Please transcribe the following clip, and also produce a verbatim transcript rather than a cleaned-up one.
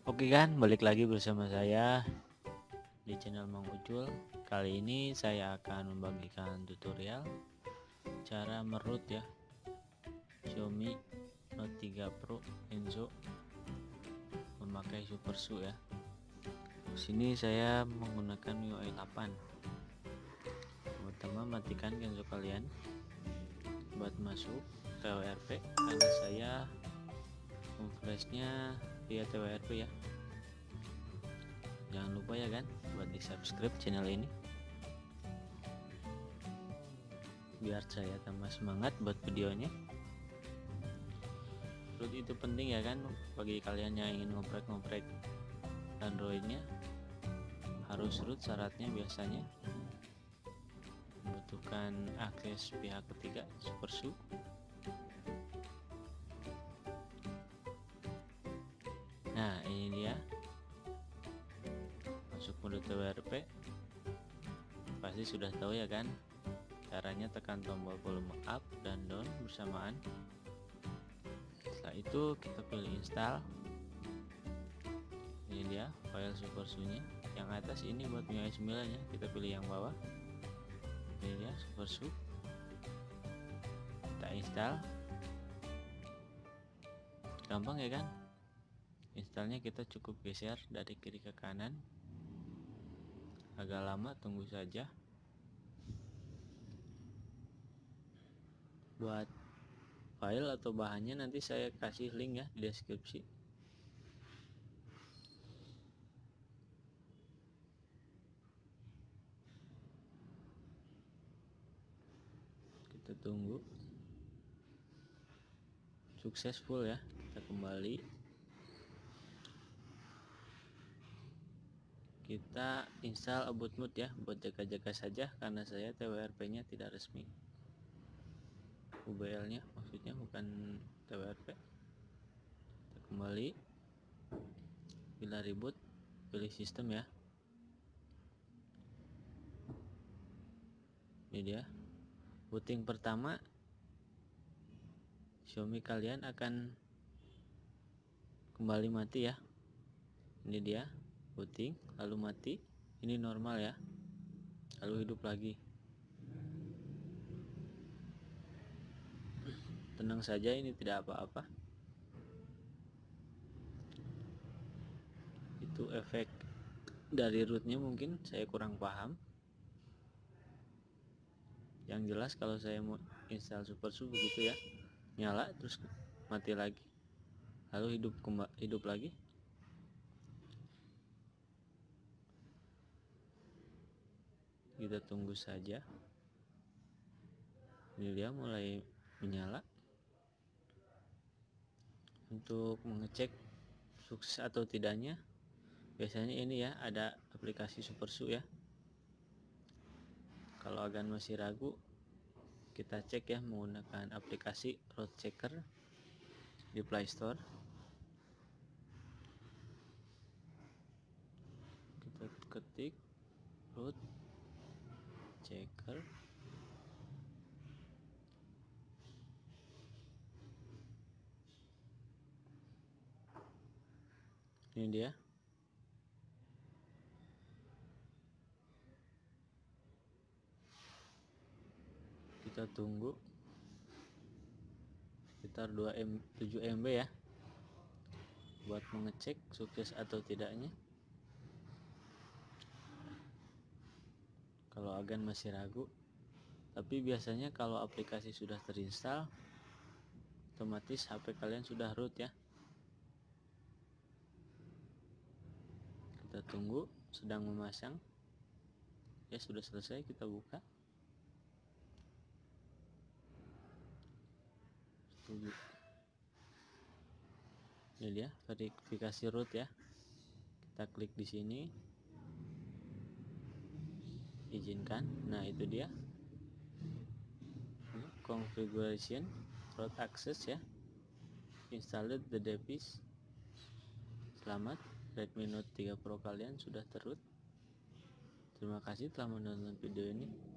Oke kan, balik lagi bersama saya di channel Mang Ucul. Kali ini saya akan membagikan tutorial cara merut ya Xiaomi Note tiga Pro Enzo memakai Super S U ya. Di sini saya menggunakan M I U I delapan. Pertama, matikan Kenzo kalian buat masuk T W R P karena saya memflashnya via T W R P ya. Jangan lupa ya kan buat di subscribe channel ini biar saya tambah semangat buat videonya. Root itu penting ya kan bagi kalian yang ingin ngoprek-ngoprek Androidnya, harus root. Syaratnya biasanya membutuhkan akses pihak ketiga Super S U. Nah ini dia, masuk mode T W R P. Pasti sudah tahu ya kan caranya, tekan tombol volume up dan down bersamaan. Setelah itu kita pilih install. Ini dia file Super S U nya. Yang atas ini buat M I U I sembilan ya, kita pilih yang bawah. Ini dia Super S U, kita install. Gampang ya kan installnya, kita cukup geser dari kiri ke kanan. Agak lama, tunggu saja. Buat file atau bahannya nanti saya kasih link ya di deskripsi. Kita tunggu. Successful ya, kita kembali. Kita install about mode ya, buat jaga-jaga saja karena saya T W R P nya tidak resmi. U B L nya maksudnya, bukan T W R P. Kita kembali, bila reboot pilih sistem ya. Ini dia booting pertama, Xiaomi kalian akan kembali mati ya. Ini dia booting lalu mati. Ini normal ya, lalu hidup lagi. Tenang saja, ini tidak apa-apa. Itu efek dari rootnya, mungkin saya kurang paham. Yang jelas kalau saya mau install Super S U begitu ya, nyala terus mati lagi, lalu hidup kembali, hidup lagi. Kita tunggu saja. Ini dia mulai menyala. Untuk mengecek sukses atau tidaknya, biasanya ini ya, ada aplikasi Super S U ya. Kalau agan masih ragu, kita cek ya menggunakan aplikasi Root Checker di Play Store. Kita ketik Root Checker. Ini dia. Kita tunggu sekitar dua M tujuh M B ya buat mengecek sukses atau tidaknya. Kalau agan masih ragu, tapi biasanya kalau aplikasi sudah terinstall, otomatis H P kalian sudah root ya. Kita tunggu, sedang memasang ya. Sudah selesai, kita buka. Tunggu. Ini dia verifikasi root ya. Kita klik di sini, izinkan. Nah itu dia, configuration root access ya, installed the device. Selamat, Redmi Note tiga Pro kalian sudah terroot. Terima kasih telah menonton video ini.